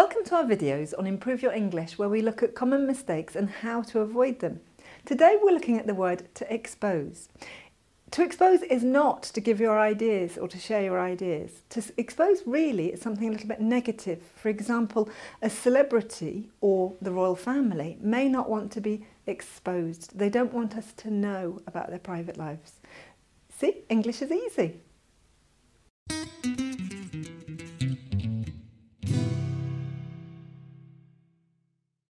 Welcome to our videos on Improve Your English, where we look at common mistakes and how to avoid them. Today we're looking at the word to expose. To expose is not to give your ideas or to share your ideas. To expose really is something a little bit negative. For example, a celebrity or the royal family may not want to be exposed. They don't want us to know about their private lives. See, English is easy.